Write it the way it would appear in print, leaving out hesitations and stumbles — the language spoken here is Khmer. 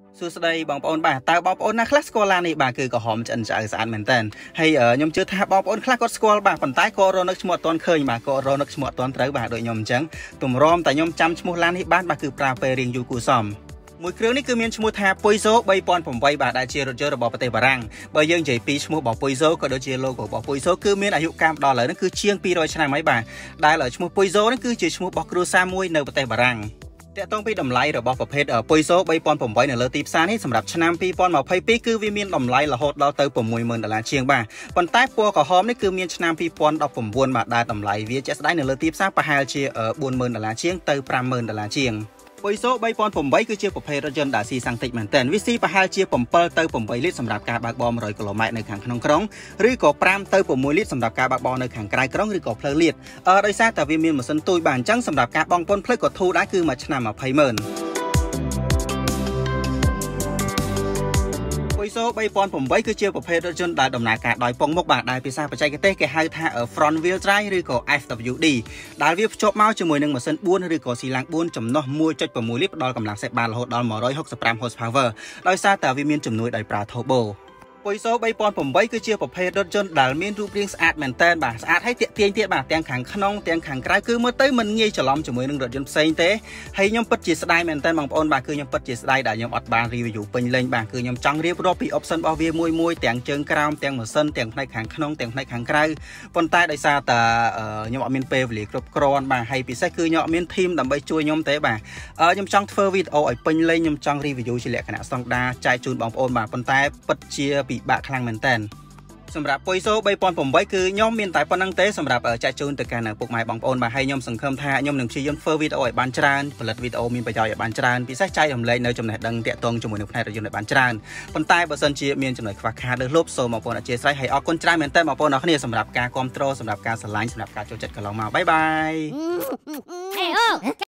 សួស្តីបងប្អូនបាទតើបងប្អូនណាខ្លះស្គាល់ឡាននេះបាទគឺក្រហមឆ្អិនឆ្អៅស្អាតមែនតើហើយខ្ញុំជឿថាបងប្អូនខ្លះគាត់ស្គាល់បាទប៉ុន្តែក៏រនឹកឈ្មោះអត់ទាន់ឃើញបាទក៏រនឹកឈ្មោះអត់ទាន់ត្រូវបាទដូចខ្ញុំអញ្ចឹងទម្រាំតែខ្ញុំចាំឈ្មោះឡាននេះបានបាទគឺប្រើពេលរៀងយូរគួរសមមួយគ្រឿងនេះគឺមានឈ្មោះថា Peugeot 3008 បាទដែលជារថយន្តរបស់ប្រទេសបារាំងបើយើងនិយាយពីឈ្មោះរបស់ Peugeot ក៏ដូចជា logo របស់ Peugeot គឺមានអាយុកាលដល់ឥឡូវនេះគឺជាង200ឆ្នាំហើយបាទដែលឈ្មោះ Peugeot នេះគឺជាឈ្មោះរបស់គ្រួសារមួយនៅប្រទេសបារាំងតាក់ទងពីតម្លៃរបស់ប្រភេទ Peugeot 3008នៅលើទីផ្សារនេះសម្រាប់ឆ្នាំ2022គឺវាមានតម្លៃរហូតដល់ទៅ$60,000ជាងបាទប៉ុន្តែពណ៌ក្រហមនេះគឺមានឆ្នាំ2019បាទដែលតម្លៃវាជាក់ស្ដែងនៅលើទីផ្សារប្រហែលជា$40,000ជាងទៅ$50,000ជាងPeugeot 3008គឺជាប្រភេទរថយន្តដែលស៊ីសាំងតិចមែនទែនវាស៊ីប្រហែលជា7ទៅ8លីត្រសម្រាប់ការបើកបរ100គីឡូម៉ែត្រនៅខាងក្នុងក្រុងឬក៏5ទៅ6លីត្រសម្រាប់ការបើកបរនៅខាងក្រៅក្រុងឬក៏ផ្លូវលៀតដោយសារតែវាមានម៉ាស៊ីនទូចបាទអញ្ចឹងសម្រាប់ការបង់ពន្ធផ្លូវក៏ធូរដែរគឺមួយឆ្នាំ$20,000Peugeot 3008គឺជាប្រភេទរថយន្តដែលដំណើរការដោយពងមុខបាទដែលភាសាបច្ចេកទេសគេហៅថា front wheel drive ឬក៏ FWD ដែលវាភ្ជាប់មកជាមួយនឹងម៉ាស៊ីន4ឬក៏ស៊ីឡាំង4ចំណុះ 1.6 លីត្រផ្ដល់កម្លាំងសេះបានរហូតដល់165 horsepower ដោយសារតែវាមានជំនួយដោយប្រើ turbo Peugeot 3008គឺជាប្រភេទរថយន្តដែលមានរូបរាងស្អាតមែនតើបាទស្អាតហើយទាក់ទាញទៀតបាទទាំងខាងក្នុងទាំងខាងក្រៅគឺមើលទៅមិនងាយច្រឡំជាមួយនឹងរថយន្តផ្សេងទេហើយខ្ញុំពិតជាស្ដាយមែនតើបងប្អូនបាទគឺខ្ញុំពិតជាស្ដាយដែលខ្ញុំអត់បាន review ពេញលេញបាទគឺខ្ញុំចង់រៀបរាប់ពី option របស់វាមួយទាំងជើងក្រោមទាំងម៉ាស៊ីនទាំងផ្នែកខាងក្នុងទាំងផ្នែកខាងក្រៅប៉ុន្តែដោយសារតែខ្ញុំអត់មានពេលវេលាគ្រប់គ្រាន់បាទហើយពិសេសគឺខ្ញុំអត់មាន team ដើម្បីជួយខ្ញុំទេបាទខ្ញុំចង់ធ្វើវីដេអូឲ្យពេញលេញខ្ញុំចង់ review ជាលក្ខណៈស្តង់ដាចែកជូនបងប្អូនបាទប៉ុន្តែពិតជាពិបាកខ្លាំងមែនតើសម្រាប់ Peugeot 3008គឺខ្ញុំមានតែប៉ុណ្្នឹងទេសម្រាប់ចែកជូនទៅកាន់ពុកម៉ែបងប្អូនបាទហើយខ្ញុំសង្ឃឹមថាខ្ញុំនឹងព្យាយាមធ្វើវីដេអូឲ្យបានច្រើនផលិតវីដេអូមានប្រយោជន៍ឲ្យបានច្រើនពិសេសចែករំលែកនៅចំណេះដឹងតាក់ទងជាមួយនឹងផ្នែករថយន្តឲ្យបានច្រើនប៉ុន្តែបើសិនជាមានចំណុចខ្វះខាតលើសលប់សូមបងប្អូនអធិស្ឋានហើយអរគុណច្រើនមែនតើបងប្អូនអរគ្នាសម្រាប់ការគាំទ្រសម្រាប់ការស្រឡាញ់សម្រាប់ការចូលចិត្តកន្លងមកបាយបាយ